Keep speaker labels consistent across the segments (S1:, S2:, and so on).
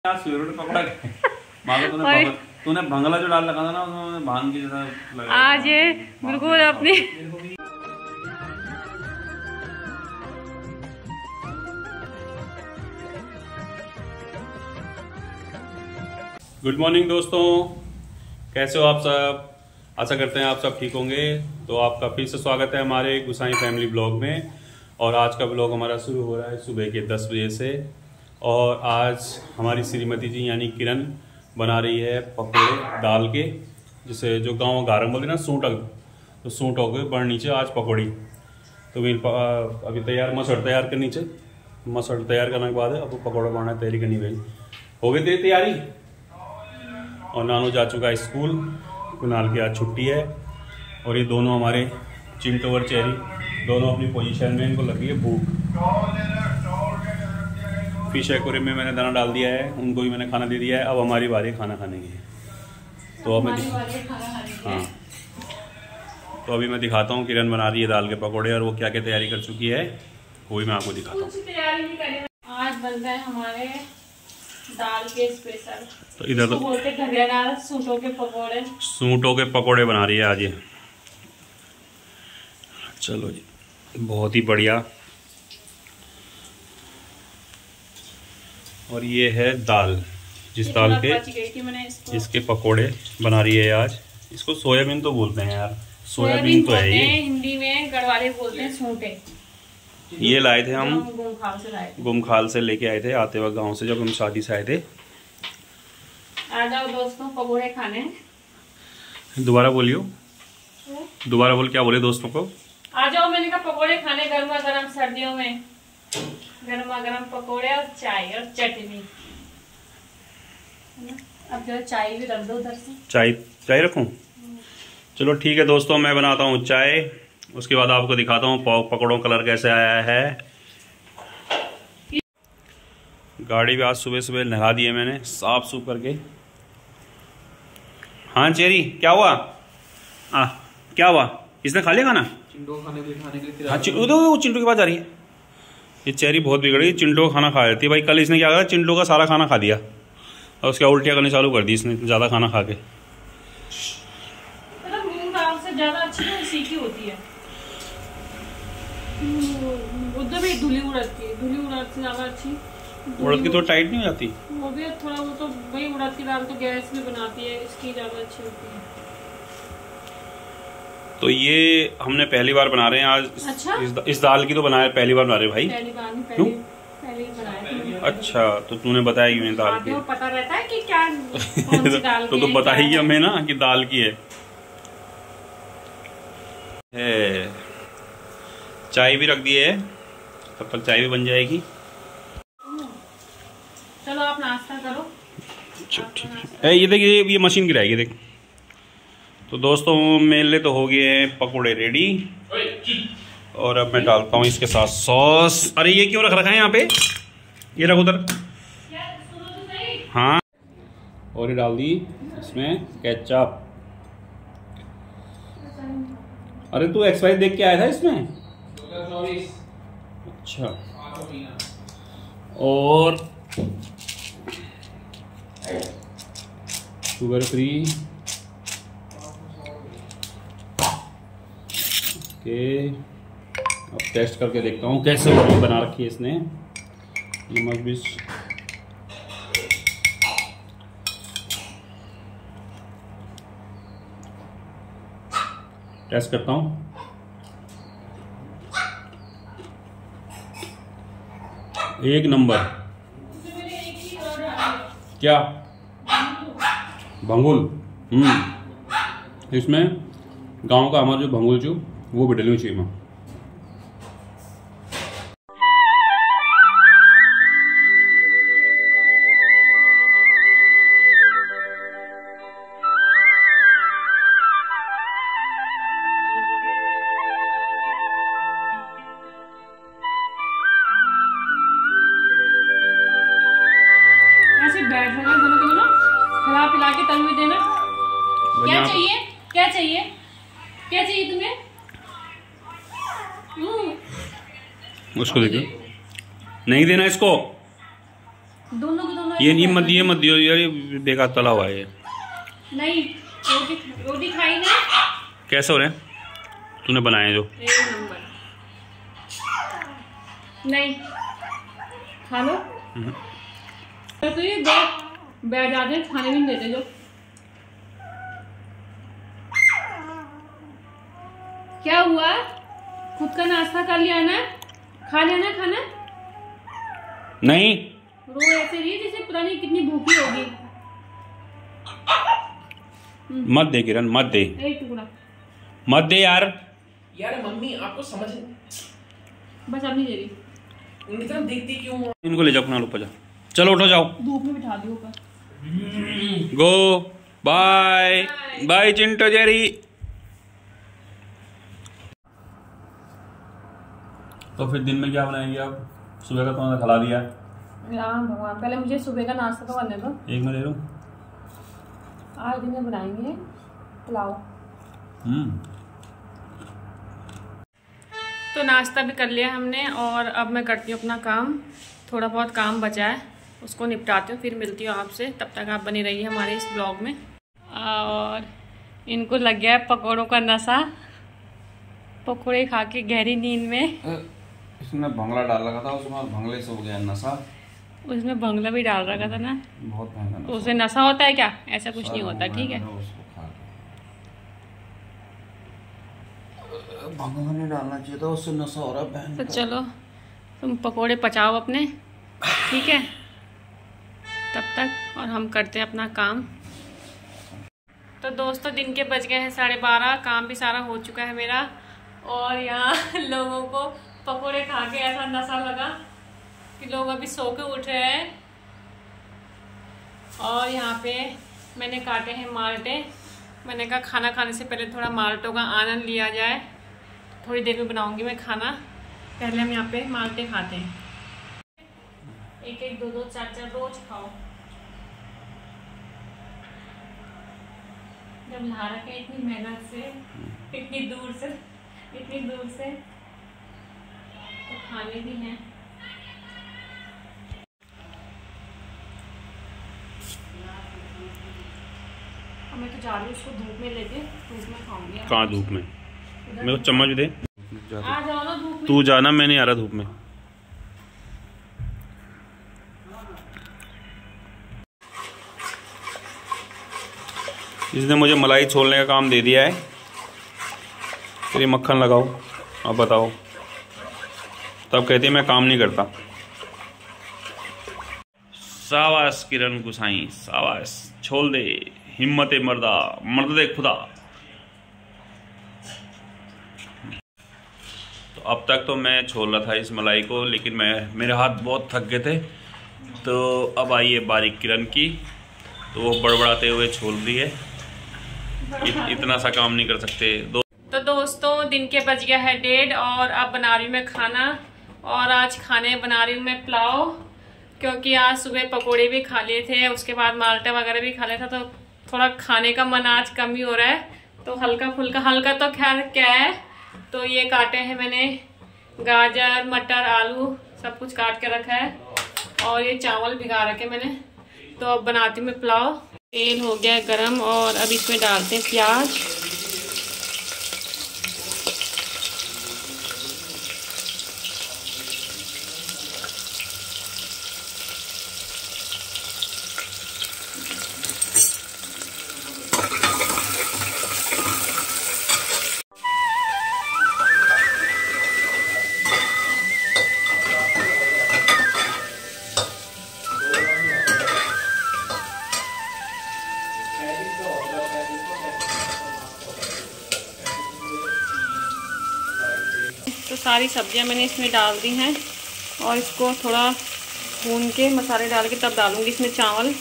S1: पकड़ा तूने भंगला जो डाल लगा था ना उसमें भांग की जैसा
S2: आज ये बिल्कुल अपनी
S1: गुड मॉर्निंग दोस्तों, कैसे हो आप सब। आशा करते हैं आप सब ठीक होंगे। तो आपका फिर से स्वागत है हमारे गुसाई फैमिली ब्लॉग में। और आज का ब्लॉग हमारा शुरू हो रहा है सुबह के 10 बजे से। और आज हमारी श्रीमती जी यानी किरण बना रही है पकौड़े दाल के, जिसे जो गाँव गारम बोलते हैं ना सूटक, तो सूटों के बड़ नीचे आज पकौड़ी। तो अभी तैयार मसड़ तैयार करनी चाहिए। मसड़ तैयार करने के बाद अब पकौड़ा बनाना तैयारी करनी भाई। हो गई तेरी तैयारी। और नानू जा चुका है स्कूल, कुणाल की आज छुट्टी है। और ये दोनों हमारे चिंटू और चेरी दोनों अपनी पोजीशन में, इनको लगी है भूख। फिश एक्वेरियम में मैंने दाना डाल दिया है, उनको भी मैंने खाना दे दिया है। अब हमारी बारी खाना खाने की है। तो अब मैं हाँ, तो अभी मैं दिखाता हूँ किरण बना रही है दाल के पकौड़े और वो क्या क्या तैयारी कर चुकी है वो भी मैं आपको दिखाता हूँ।
S2: आज बन रहे हमारे दाल के स्पेशल,
S1: तो इधर तो
S2: बोलते घरियादार सूटों के पकौड़े।
S1: सूटों के पकौड़े बना रही है आज ये। चलो जी, बहुत ही बढ़िया। और ये है दाल, जिस दाल के इसके पकोड़े बना रही है आज। इसको सोयाबीन तो बोलते हैं यार, सोयाबीन तो है ये।
S2: हिंदी में गढ़वाले बोलते हैं सूटे।
S1: ये लाए थे हम गुमखाल से लेके आए थे आते वक्त गांव से, जब हम शादी से आए थे।
S2: आ जाओ दोस्तों पकोड़े खाने।
S1: दोबारा बोलियो, दोबारा बोल। क्या बोले दोस्तों को?
S2: आ जाओ, मैंने कहा पकोड़े खाने गर्मा गर्म सर्दियों में। गर्मा गर्म पकोड़े और चाय और चटनी। अब जो चाय भी रख दो उधर से।
S1: चाय रखूं? चलो ठीक है दोस्तों, मैं बनाता हूँ चाय, उसके बाद आपको दिखाता हूँ पकौड़ों कलर कैसे आया है। गाड़ी भी आज सुबह सुबह नहा दी है मैंने साफ सूफ करके। हाँ चेरी, क्या हुआ? क्या हुआ? इसने खा लिया खाना?
S3: चिंटू खाने के लिए
S1: हाँ, चिंटू के पास जा रही है। ये चेरी बहुत बिगड़ी, चिंटू का खाना खा रही थी भाई। कल इसने क्या करा, चिंटू का सारा खाना खा दिया और उसके उल्टियाँ करनी चालू कर दी इसने, ज़्यादा खाना खा के।
S2: मूंग दाल से ज़्यादा अच्छी तो सीखी होती है। उधर भी धुली उड़द से ज़्यादा अच्छी।
S1: उड़द की तो टाइट नहीं हो जाती
S2: वो भी थोड़ा, वो तो भाई उड़द की दाल तो गैस में बनाती है, इसकी ज़्यादा अच्छी होती है।
S1: तो ये हमने पहली बार बना रहे हैं आज।
S2: अच्छा?
S1: इस दाल की तो बनाया पहली बार बना रहे भाई।
S2: पहली बार नहीं,
S1: क्यों?
S2: पहले ही बनाया।
S1: अच्छा, तो तूने बताया क्यों दाल की?
S2: पता रहता है कि क्या कौन सी दाल की
S1: तो बताइए हमें ना कि दाल की है। चाय भी रख दी है, तब तक चाय भी बन जाएगी।
S2: चलो आप नाश्ता करो।
S1: ठीक है। ये देखिए, ये मशीन गिराएगी देख। तो दोस्तों मेरे तो हो गए हैं पकोड़े रेडी। और अब मैं डालता हूँ इसके साथ सॉस। अरे ये क्यों रखा है यहाँ पे? ये रख उधर। हाँ, और ये डाल दी इसमें केचप। अरे तू एक्सपायरी देख के आया था इसमें? अच्छा। और शुगर फ्री। ओके, अब टेस्ट करके देखता हूँ कैसे बना रखी है इसने। नमक भी टेस्ट करता हूँ। एक नंबर। क्या भंगुल? इसमें गांव का हमारा जो भंगुल जो वो भी डलनी चाहिए।
S2: ऐसे बैठ जाना दोनों के दोनों, खिला पिला के तल भी देना। क्या चाहिए, क्या चाहिए, क्या चाहिए तुम्हें?
S1: उसको देखिए, नहीं देना इसको।
S2: दोनों के दोनों
S1: ये मत दियो यार, ये बेकार तला हुआ है ये।
S2: नहीं, रोटी खाई ना।
S1: कैसे हो रहे हैं? तूने बनाए जो?
S2: एक नंबर। नहीं खा लो। तो ये दो बैठ जाते हैं, खाने भी नहीं देते जो। क्या हुआ? खुद का नाश्ता कर लिया ना? खा लिया ना खाना?
S1: नहीं,
S2: रो ऐसे रही जैसे पता नहीं कितनी भूखी होगी।
S1: मत दे किरण, मत दे,
S2: एक टुकड़ा
S1: मत दे यार।
S3: यार मम्मी आपको समझ
S2: बस अब नहीं दे रही।
S3: उनकी तरफ देखती क्यों?
S1: इनको ले जाओ अपना ऊपर, जाओ, चलो उठो जाओ।
S2: धूप में बिठा दियो ऊपर।
S1: गो बाय बाय चिंटो जेरी। तो फिर दिन में क्या बनाएंगे आप? सुबह का तुमने खिला दिया।
S2: राम भगवान, पहले मुझे सुबह का नाश्ता तो करने दो।
S1: एक मैं ले लूं।
S2: आज दिन में बनाएंगे पुलाव। तो नाश्ता भी कर लिया हमने और अब मैं करती हूँ अपना काम। थोड़ा बहुत काम बचा है, उसको निपटाती हूँ, फिर मिलती हूँ आपसे। तब तक आप बनी रहिए हमारे इस ब्लॉग में। और इनको लग गया है पकौड़ों का नशा, पकौड़े खा के गहरी नींद में।
S4: इसमें भंगला डाल रखा था, उसमें भंगले से हो गया नशा।
S2: उसमें भंगला भी डाल रखा था ना,
S4: बहुत महंगा
S2: तो उसे नशा होता है क्या? ऐसा कुछ नहीं होता, ठीक है।
S4: भंगला नहीं डालना चाहिए था, उससे नशा हो रहा है।
S2: तो चलो तुम पकोड़े पचाओ अपने, ठीक है, तब तक और हम करते हैं अपना काम। तो दोस्तों दिन के बज गए हैं 12:30, काम भी सारा हो चुका है मेरा। और यहाँ लोगों को पकोड़े खा के ऐसा नशा लगा कि लोग अभी सो के उठ रहे हैं। और यहाँ पे मैंने काटे हैं माल्टे। मैंने कहा खाना खाने से पहले थोड़ा माल्टों का आनंद लिया जाए। थोड़ी देर में बनाऊंगी मैं खाना, पहले हम यहाँ पे माल्टे खाते हैं। एक एक, दो दो, चार चार रोज खाओ। जब ला रखे इतनी मेहनत से, इतनी दूर से, तो खाने भी हैं। मैं तो जा रही हूँ उसको धूप में लेके, धूप में खाऊंगी।
S1: कहाँ धूप में? मेरे को चम्मच दे।
S2: आ जाओ ना धूप में।
S1: तू जाना, मैं नहीं आ रहा धूप में। इसने मुझे मलाई छोलने का काम दे दिया है। फिर मक्खन लगाओ, अब बताओ। तब कहती है मैं काम नहीं करता। शाबाश किरण गुसाई, शाबाश, छोल दे, हिम्मत मर्दा, मर्द दे खुदा। तो अब तक तो मैं छोल रहा था इस मलाई को, लेकिन मेरे हाथ बहुत थक गए थे। तो अब आई है बारीक किरण की, तो वो बड़बड़ाते हुए छोल रही है। इतना सा काम नहीं कर सकते। तो दोस्तों दिन के बज गया है 1:30 और अब बना रही हूँ मैं खाना। और आज खाने बना रही हूँ मैं पुलाव, क्योंकि आज सुबह पकोड़े भी खा लिए थे, उसके बाद माल्टा वगैरह भी खा लिया था, तो थोड़ा खाने का मन आज कम ही हो रहा है। तो हल्का फुल्का, हल्का तो खैर क्या है। तो ये काटे हैं मैंने गाजर, मटर, आलू, सब कुछ काट के रखा है। और ये चावल भिगा रखे मैंने। तो अब बनाती हूँ मैं पुलाव। तेल हो गया है गरम और अब इसमें डालते हैं प्याज। तो सारी सब्जियां मैंने इसमें डाल दी हैं और इसको थोड़ा भून के मसाले डाल के तब डालूंगी इसमें चावल।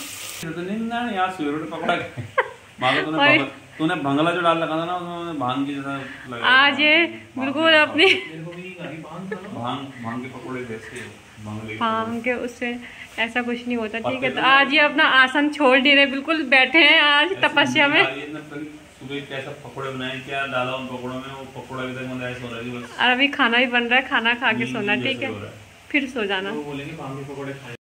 S1: तूने भंगला जो डाल लगा था ना, उसमें भांग की जैसा लगा।
S2: आज ये बिल्कुल अपनी
S1: भांग के पकौड़े जैसे
S2: भांग के, उससे ऐसा कुछ नहीं होता, ठीक है। तो आज ये अपना आसन छोड़ नहीं रहे, बिल्कुल बैठे हैं आज तपस्या में।
S1: सुबह कैसा पकौड़े बनाए, क्या डाला उन पकौड़ों में, वो पकौड़ा भी तक ऐसा हो रहा है बस।
S2: और अभी खाना भी बन रहा है, खाना खा के सोना, ठीक है, फिर सो जाना।
S1: बोलेंगे भांग के पकौड़े खाए।